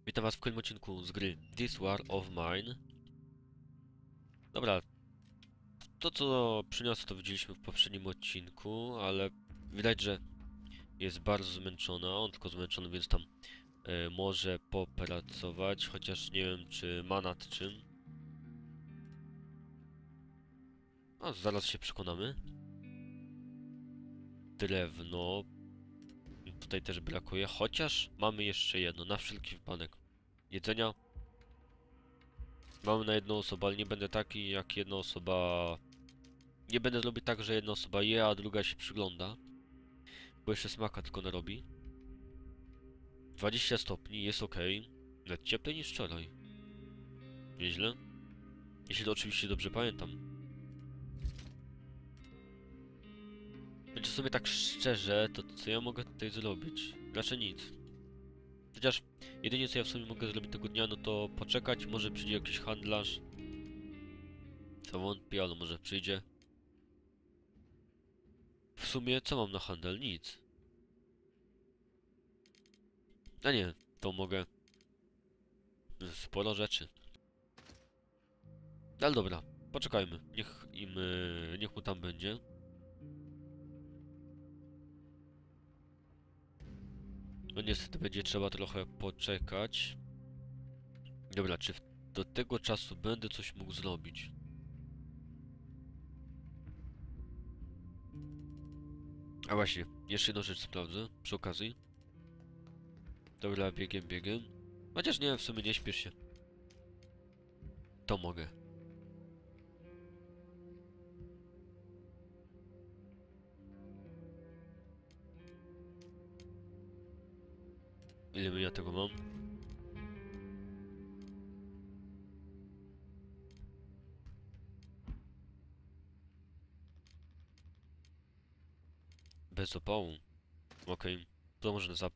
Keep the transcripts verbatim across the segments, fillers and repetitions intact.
Witam was w kolejnym odcinku z gry This War of Mine. Dobra, to co przyniosło to widzieliśmy w poprzednim odcinku, ale widać, że jest bardzo zmęczona, on tylko zmęczony, więc tam e, może popracować, chociaż nie wiem czy ma nad czym. A zaraz się przekonamy. Drewno. Tutaj też brakuje, chociaż mamy jeszcze jedno, na wszelki wypadek. Jedzenia mamy na jedną osobę, ale nie będę taki jak jedna osoba. Nie będę robić tak, że jedna osoba je, a druga się przygląda. Bo jeszcze smaka tylko narobi. dwadzieścia stopni, jest ok. Nawet cieplej niż wczoraj. Nieźle. Jeśli to oczywiście dobrze pamiętam. Będzie sobie tak szczerze, to co ja mogę tutaj zrobić? Raczej nic. Chociaż jedynie co ja w sumie mogę zrobić tego dnia, no to poczekać, może przyjdzie jakiś handlarz. Co wątpię, ale może przyjdzie. W sumie co mam na handel? Nic. A nie, to mogę... Sporo rzeczy. Ale dobra, poczekajmy. Niech im... niech mu tam będzie. No niestety będzie trzeba trochę poczekać. Dobra, czy w, do tego czasu będę coś mógł zrobić? A właśnie, jeszcze jedną rzecz sprawdzę, przy okazji. Dobra, biegiem, biegiem. Chociaż nie, w sumie nie śpiesz się. To mogę. Ile ja tego mam? Bez opału. Okej. Okay. To może zap...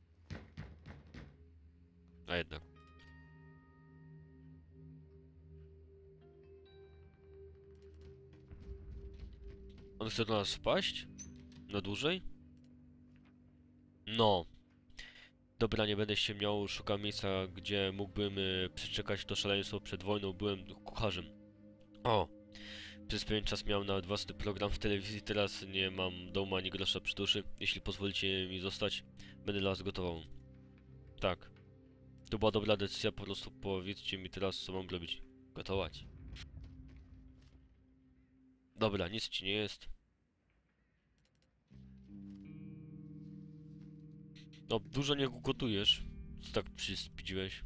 A jednak. On chce do nas wpaść? Na dłużej? No. Dobra, nie będę się miał, szukam miejsca, gdzie mógłbym y, przeczekać to szaleństwo przed wojną. Byłem kucharzem. O! Przez pewien czas miałem nawet własny program w telewizji, teraz nie mam domu ani grosza przy duszy. Jeśli pozwolicie mi zostać, będę dla was gotował. Tak. To była dobra decyzja, po prostu powiedzcie mi teraz, co mam robić. Gotować. Dobra, nic ci nie jest. No, dużo nie gotujesz. Co tak przyspidziłeś?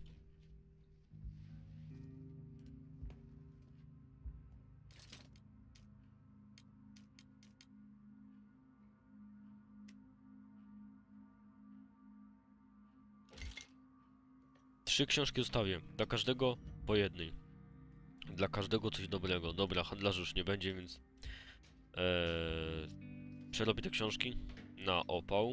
Trzy książki zostawię. Dla każdego po jednej. Dla każdego coś dobrego. Dobra, handlarza już nie będzie, więc... Eee, przerobię te książki na opał.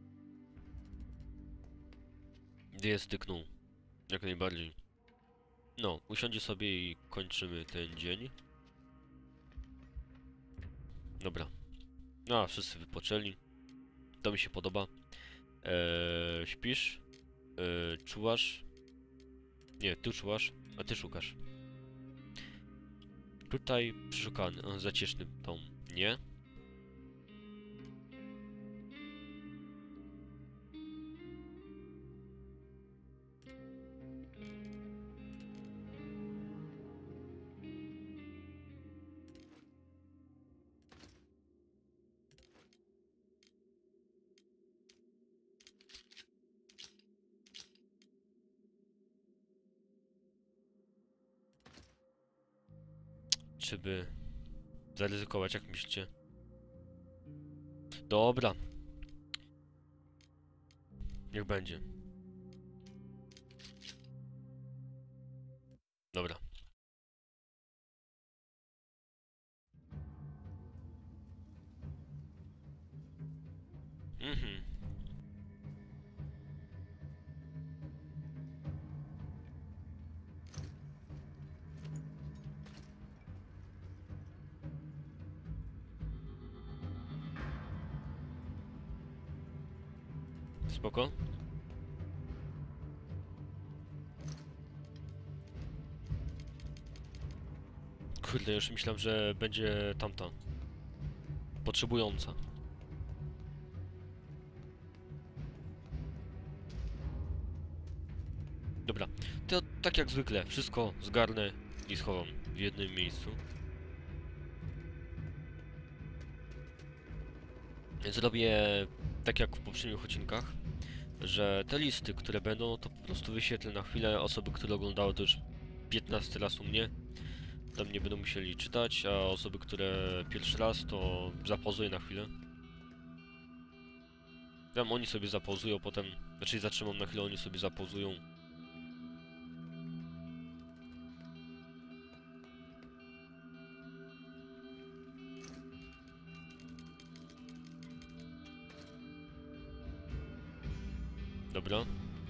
Dwie stykną. Jak najbardziej. No, usiądzie sobie i kończymy ten dzień. Dobra. A, wszyscy wypoczęli. To mi się podoba. Eee, śpisz? Eee, czułasz? Nie, ty czułasz, a ty szukasz. Tutaj przeszukany, zacieczny tom. Nie? Czy by zaryzykować, jak myślicie? Dobra. Niech będzie. Dobra. Mhm. Spoko. Kurde, już myślałem, że będzie tamta. Potrzebująca. Dobra, to tak jak zwykle, wszystko zgarnę i schowam w jednym miejscu. Zrobię tak jak w poprzednich odcinkach, że te listy, które będą, no to po prostu wyświetlę na chwilę. Osoby, które oglądały to już piętnasty raz u mnie, tam nie będą musieli czytać, a osoby, które pierwszy raz, to zapauzuję na chwilę. Tam oni sobie zapauzują, potem, znaczy zatrzymam na chwilę, oni sobie zapauzują. Dobra.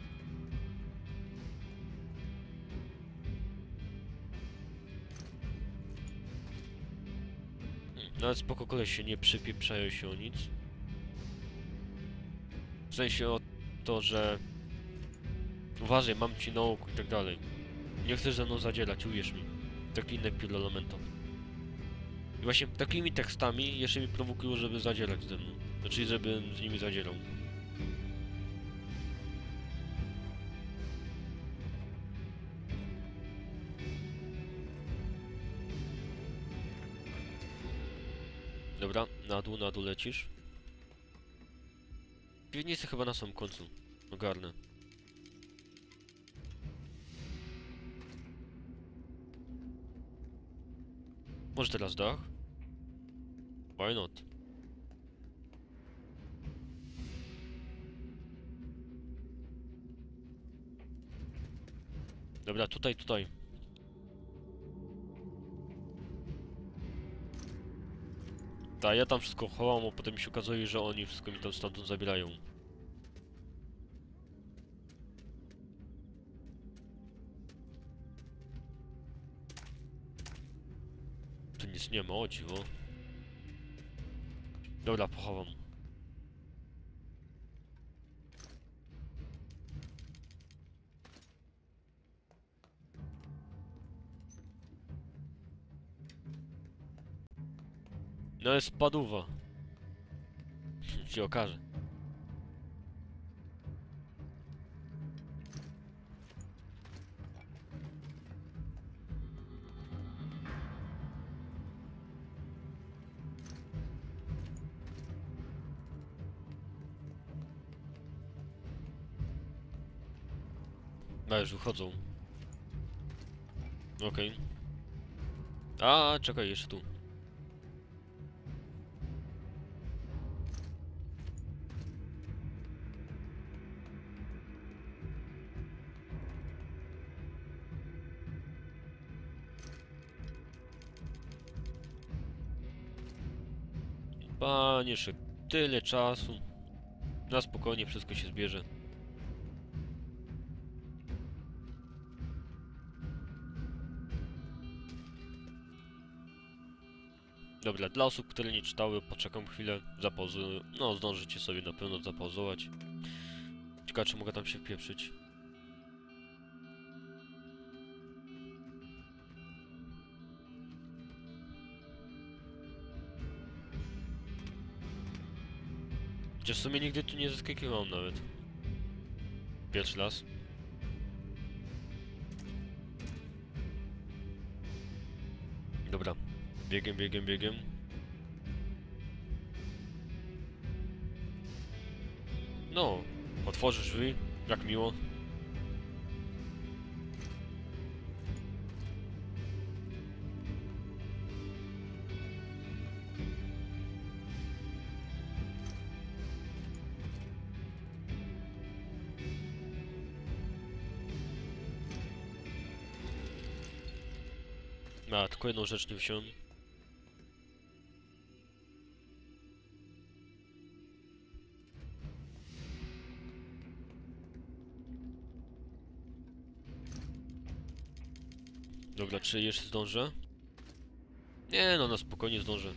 Nawet spoko, koleś się nie przypieprzają się o nic. W sensie o to, że... Uważaj, mam ci na oku i tak dalej. Nie chcesz ze mną zadzierać, uwierz mi. Taki inny pierdolomento. I właśnie takimi tekstami jeszcze mi prowokują, żeby zadzierać ze mną. Znaczy, żebym z nimi zadzierał. Dobra, na dół, na dół lecisz. Piwnicy chyba na samym końcu. Ogarnę. Może teraz dach? Why not? Dobra, tutaj, tutaj. Tak, ja tam wszystko chowam, a potem mi się okazuje, że oni wszystko mi tam stamtąd zabierają. Tu nic nie ma, o dziwo. Dobra, pochowam. No jest paduwa. Się okaże. No już wychodzą. Okej. Okay. A, czekaj, jeszcze tu. Panie, jeszcze tyle czasu. Na spokojnie wszystko się zbierze. Dobra, dla osób, które nie czytały, poczekam chwilę, zapauzuję. No, zdążycie sobie na pewno zapauzować. Ciekawe, czy mogę tam się wpieprzyć. Chociaż w sumie nigdy tu nie zeskakiwałem nawet. Pierwszy raz. Dobra. Biegiem, biegiem, biegiem. No, otworzysz drzwi, jak miło. A, tylko jedną rzecz nie wziąłem. Dobra, czy jeszcze zdążę? Nie no, na spokojnie zdążę.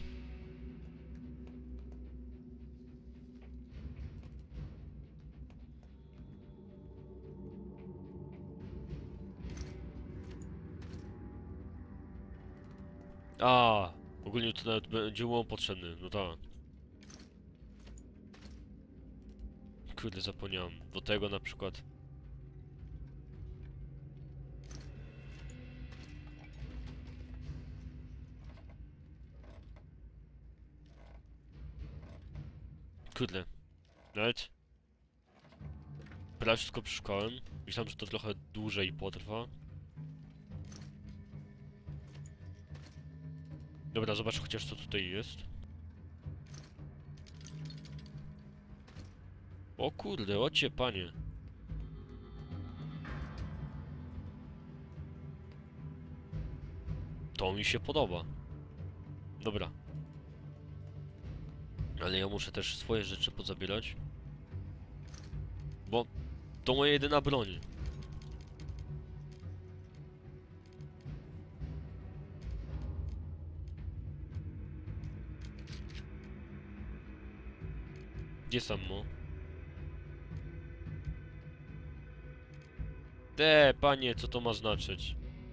A, ogólnie to nawet będzie łom potrzebny, no tak. Kurde, zapomniałem. Do tego na przykład. Kurde. Nawet... Prawie wszystko przeszukałem. Myślałem, że to trochę dłużej potrwa. Dobra, zobacz chociaż co tutaj jest. O kurde, ocie panie. To mi się podoba. Dobra. Ale ja muszę też swoje rzeczy pozabierać. Bo to moja jedyna broń. Gdzie samo? Te, panie, co to ma znaczyć?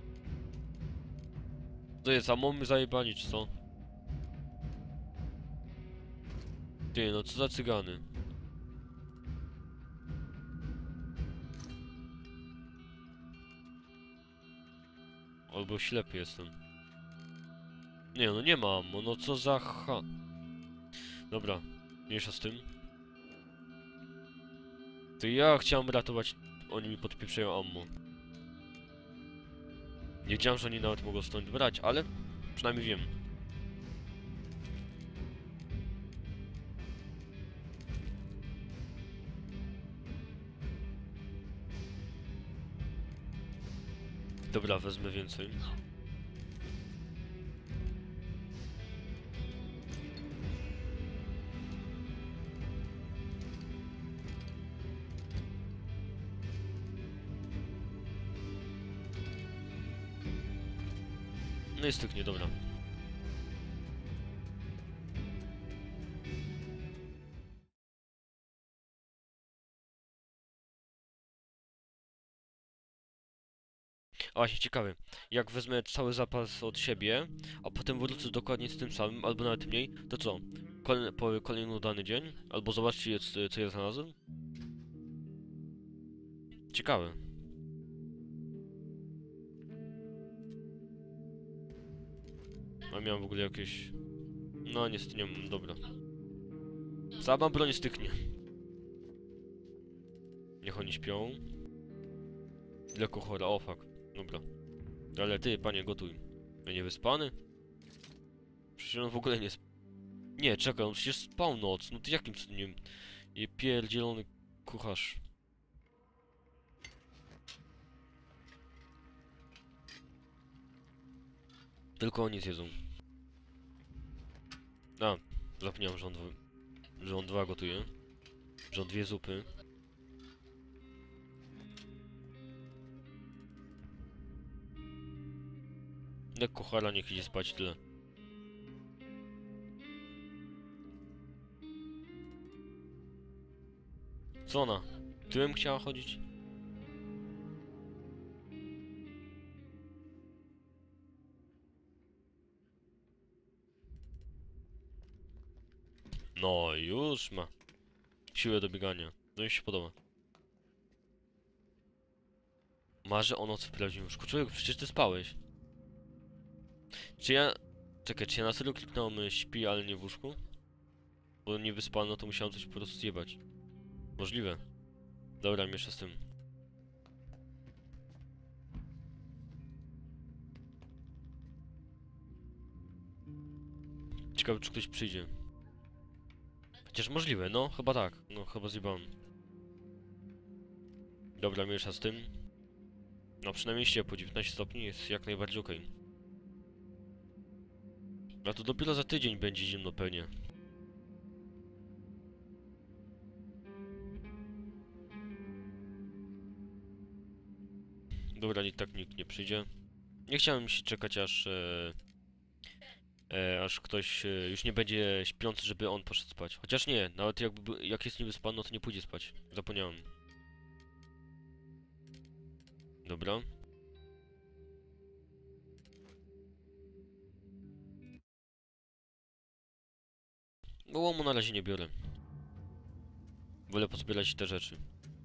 To jest, a mamy zajebani, czy co? Ty, no co za cygany? Albo ślepy jestem. Nie, no nie mam, no co za ha... Dobra, mniejsza z tym. To ja chciałem ratować, oni mi podpieprzają ammo. Nie wiedziałem, że oni nawet mogą stąd brać, ale przynajmniej wiem. Dobra, wezmę więcej. No i styknie, dobra. A właśnie ciekawe, jak wezmę cały zapas od siebie, a potem wrócę dokładnie z tym samym, albo nawet mniej, to co? Kolej, po kolejny dany dzień? Albo zobaczcie, c- co ja znalazłem? Ciekawe. A miałem w ogóle jakieś... No niestety nie mam, dobra. Sama broń styknie. Niech oni śpią. Lekko chora, o fuck. Dobra. Ale ty, panie, gotuj. Ja nie wyspany? Przecież on w ogóle nie sp... Nie, czekaj, on przecież spał noc. No to jakim cudem? Je pierdzielony kucharz. Tylko oni zjedzą. A, zapomniałem, że on, dwa, że on dwa gotuje. Że on dwie zupy. Jak kuchara niech idzie spać, tyle. Co ona? Tyłem chciała chodzić? No, już ma. Siłę do biegania. No i się podoba. Marzę o nocy w prawdziwym łóżku. Człowieku, przecież ty spałeś. Czy ja... Czekaj, czy ja na serio kliknąłem y, śpi, ale nie w łóżku? Bo nie wyspano, no to musiałem coś po prostu zjebać. Możliwe. Dobra, miesza z tym. Ciekawe, czy ktoś przyjdzie. Chociaż możliwe, no, chyba tak. No, chyba zjebałem. Dobra, miesza z tym. No, przynajmniej ciepło, dziewiętnaście stopni jest jak najbardziej okej. A to dopiero za tydzień będzie zimno pewnie. Dobra, i tak nikt nie przyjdzie. Nie chciałem się czekać aż... E, e, aż ktoś e, już nie będzie śpiący, żeby on poszedł spać. Chociaż nie, nawet jakby, jak jest niewyspany, no to nie pójdzie spać. Zapomniałem. Dobra. No łomu na razie nie biorę. Wolę pozbierać te rzeczy.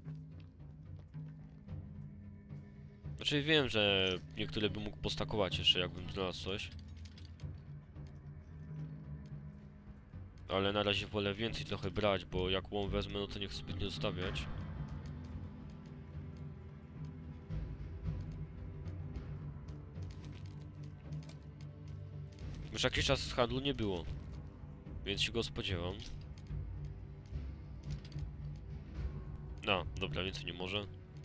Znaczy wiem, że niektóre bym mógł postakować jeszcze, jakbym znalazł coś. Ale na razie wolę więcej trochę brać, bo jak łom wezmę, no to nie chcę zbytnio zostawiać. Już jakiś czas z handlu nie było, więc się go spodziewam. No, dobra, więcej nie może.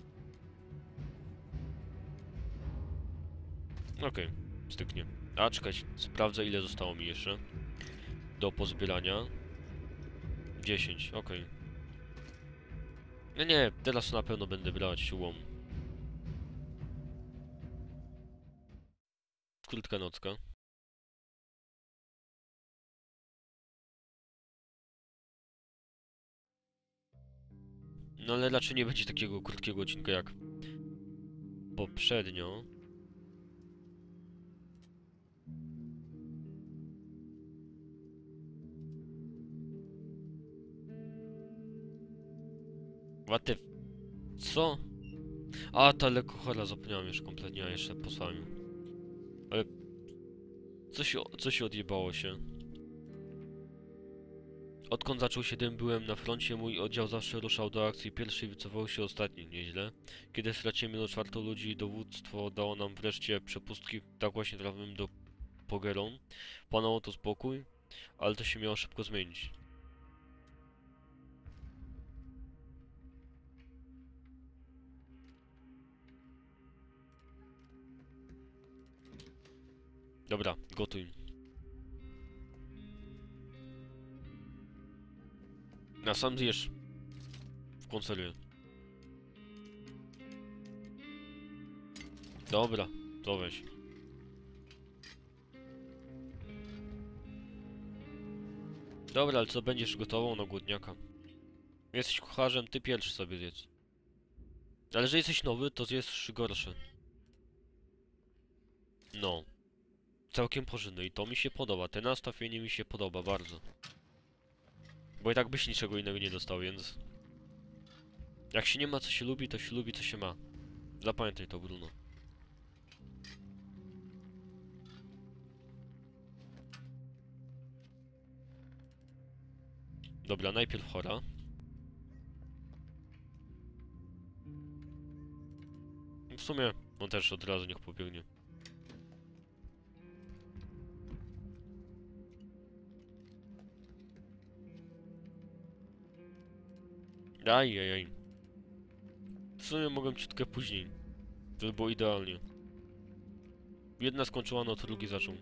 Okej, okay, styknie. A, czekać, sprawdzę ile zostało mi jeszcze do pozbierania. dziesięć, okej. Okay. Nie, nie, teraz na pewno będę brać łom. Krótka nocka. No ale raczej nie będzie takiego krótkiego odcinka jak poprzednio. What the... Co? A, ta lekkochora zapomniałem już kompletnie, a jeszcze posłałem ją. Ale... Co się, co się odjebało się? Odkąd zaczął się dym, byłem na froncie, mój oddział zawsze ruszał do akcji pierwszy i wycofał się ostatni, nieźle. Kiedy straciłem jedną czwartą ludzi i dowództwo dało nam wreszcie przepustki, tak właśnie trafiłem do Pogeron. Panował to spokój, ale to się miało szybko zmienić. Dobra, gotuj. Na sam zjesz. W konserwie. Dobra, to weź. Dobra, ale co będziesz gotował na głodniaka? Jesteś kucharzem, ty pierwszy sobie zjedz. Ale że jesteś nowy, to zjesz gorsze. No. Całkiem porządne i to mi się podoba. Te nastawienie mi się podoba bardzo. Bo i tak byś niczego innego nie dostał, więc... Jak się nie ma co się lubi, to się lubi co się ma. Zapamiętaj to, Bruno. Dobra, najpierw chora. W sumie on też od razu niech pobiegnie. Aj, aj, aj. W sumie mogłem ciutkę później. To by było idealnie. Jedna skończyła, no to drugi zaczął.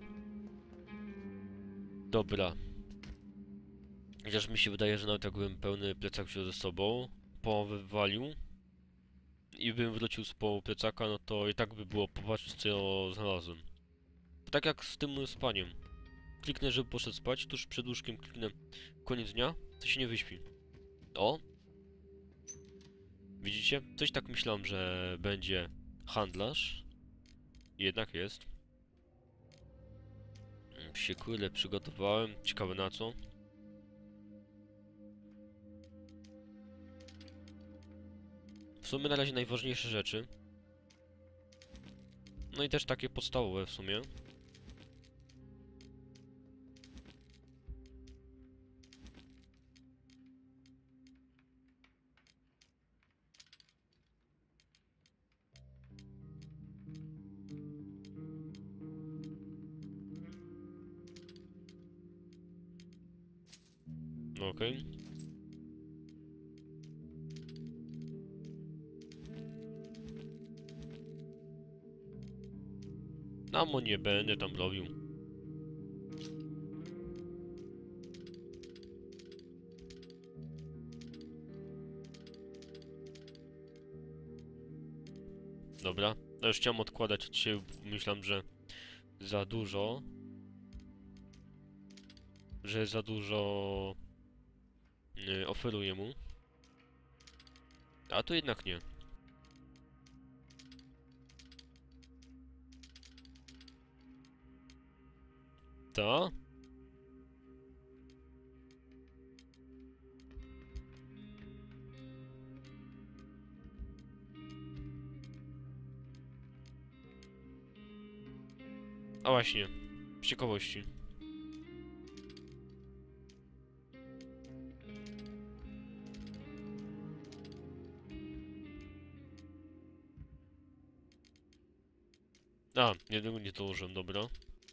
Dobra. Chociaż mi się wydaje, że nawet jakbym pełny plecak wziął ze sobą, połowę wywalił i bym wrócił z połową plecaka, no to i tak by było popatrzeć co znalazłem. Tak jak z tym spaniem. Kliknę, żeby poszedł spać, tuż przed łóżkiem kliknę koniec dnia, to się nie wyśpi. O! Widzicie? Coś tak myślałem, że będzie handlarz. Jednak jest. Psiekule przygotowałem. Ciekawe na co. W sumie na razie najważniejsze rzeczy. No i też takie podstawowe w sumie. No okej. Okay. No mo nie będę tam robił. Dobra. No już chciałem odkładać od siebie, myślałem, że za dużo. Że za dużo yy, oferuję mu. A tu jednak nie. To? A właśnie, z ciekawości. A, jednego nie dołożyłem, dobra.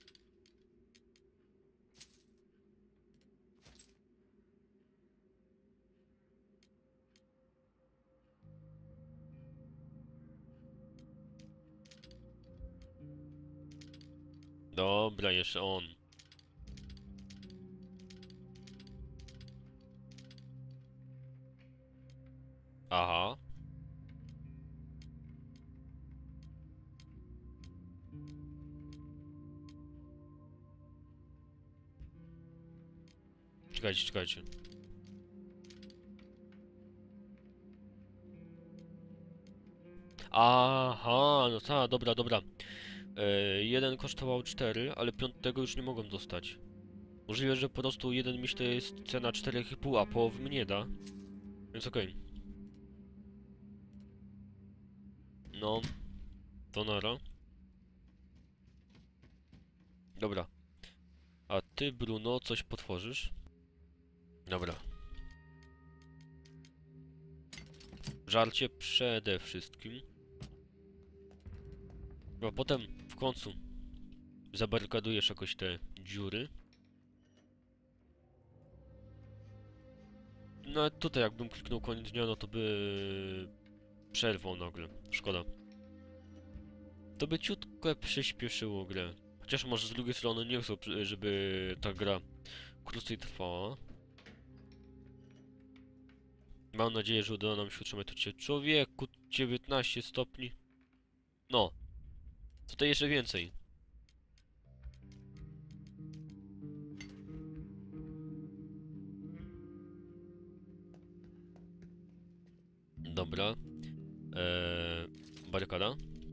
Dobra, jeszcze on. Aha. Czekajcie, czekajcie. Aha, no tak, dobra, dobra. E, jeden kosztował cztery, ale piątego już nie mogą dostać. Możliwe, że po prostu jeden miś to jest cena cztery i pół, a połowy mnie da. Więc okej. Okay. No, to nara. Dobra. A ty, Bruno, coś potworzysz? Dobra. Żarcie przede wszystkim. A potem w końcu zabarykadujesz jakoś te dziury. No ale tutaj jakbym kliknął koniec dnia, no to by przerwał nagle. Szkoda. To by ciutko przyspieszyło grę. Chociaż może z drugiej strony nie chcą, żeby ta gra krócej trwała. Mam nadzieję, że uda nam się utrzymać to cię. Człowieku, dziewiętnaście stopni. No. Tutaj jeszcze więcej. Dobra. Eee, barykada.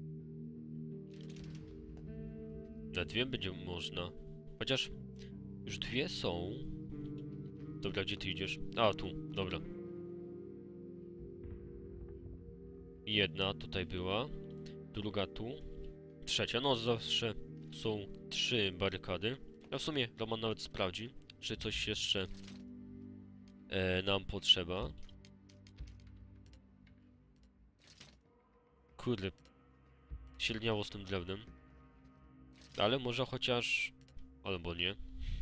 Na dwie będzie można. Chociaż już dwie są. Dobra, gdzie ty idziesz? A, tu. Dobra. Jedna tutaj była. Druga tu. Trzecia. No zawsze są trzy barykady. A w sumie Roman nawet sprawdzi, czy coś jeszcze e, nam potrzeba. Kurde. Średniało z tym drewnem. Ale może chociaż... Albo nie.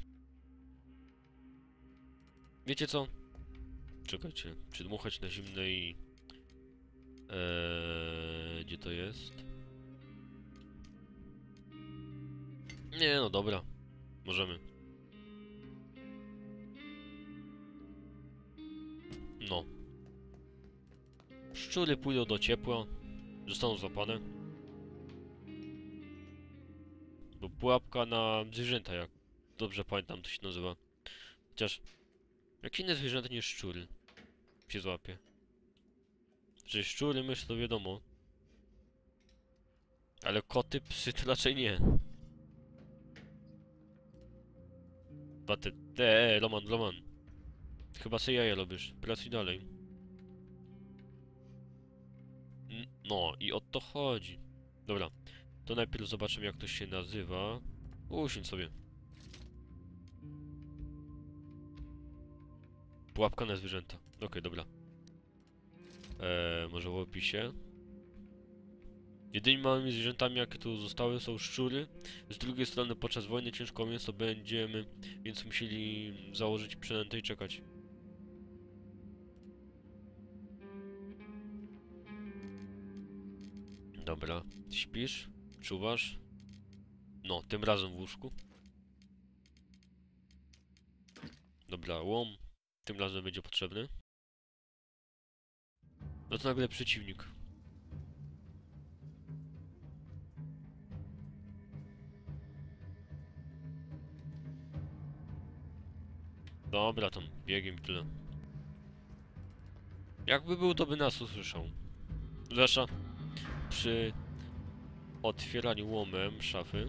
Wiecie co? Czekajcie. Przydmuchać na zimne i... Eee, gdzie to jest? Nie, no dobra. Możemy. No. Szczury pójdą do ciepła. Zostaną złapane. Bo pułapka na zwierzęta, jak dobrze pamiętam, to się nazywa. Chociaż... Jak inne zwierzęta niż szczury się złapie. Że szczury, myszy to wiadomo. Ale koty, psy to raczej nie. Baty... Eee, Roman, Roman. Chyba sobie jaja robisz. Pracuj dalej. N no, i o to chodzi. Dobra. To najpierw zobaczymy, jak to się nazywa. Usiądź sobie. Pułapka na zwierzęta. Okej, okay, dobra. Eee, może w opisie. Jedynymi małymi zwierzętami, jakie tu zostały, są szczury. Z drugiej strony, podczas wojny ciężko mięso będziemy, więc musieli założyć przynętę i czekać. Dobra. Śpisz? Czuwasz? No, tym razem w łóżku. Dobra, łom. Tym razem będzie potrzebny. No to nagle przeciwnik. Dobra, tam biegiem i tyle. Jakby był, to by nas usłyszał. Zwłaszcza przy otwieraniu łomem szafy.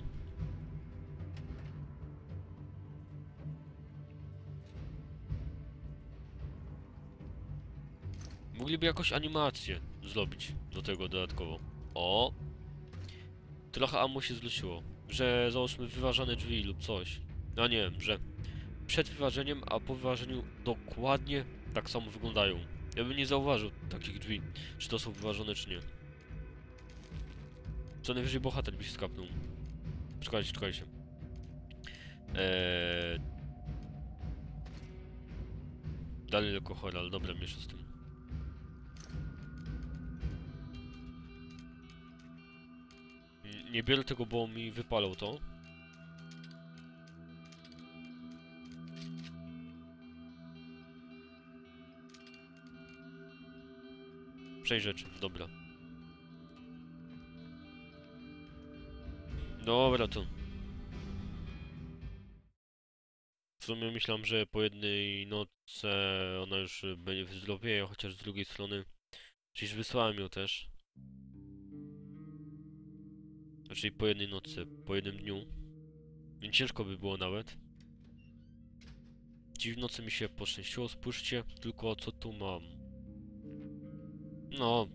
Mogliby jakąś animację zrobić do tego dodatkowo. O! Trochę ammo się zwróciło. Że załóżmy wyważane drzwi lub coś. A nie, że przed wyważeniem, a po wyważeniu dokładnie tak samo wyglądają. Ja bym nie zauważył takich drzwi, czy to są wyważone, czy nie. Co najwyżej bohater by się skapnął. Czekajcie, czekajcie. Eee... Dalej lekko chora, ale dobra, mniejsza z tym. N- Nie biorę tego, bo mi wypalał to. Przejdź rzeczy, dobra. Dobra, to. W sumie myślałem, że po jednej nocy ona już będzie wyzdrowieje, chociaż z drugiej strony... Przecież wysłałem ją też. Znaczy po jednej nocy, po jednym dniu. Więc ciężko by było nawet. Dziś w nocy mi się poszczęściło, spójrzcie tylko co tu mam. No.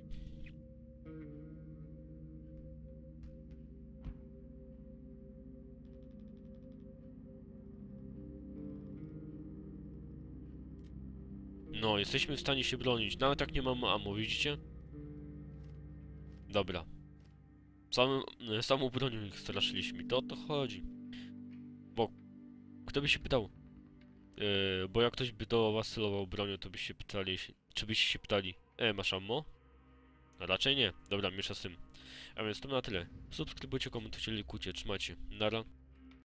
No, jesteśmy w stanie się bronić. Nawet jak nie mamy ammo, widzicie? Dobra. Samym, samą bronią ich straszyliśmy. To o to chodzi. Bo kto by się pytał? Yy, bo jak ktoś by do was celował bronią, to byście pytali, czy byście się pytali, e, masz ammo? No raczej nie. Dobra, miesza z tym. A więc to na tyle. Subskrybujcie, komentujcie, lajkujcie, trzymajcie. Nara.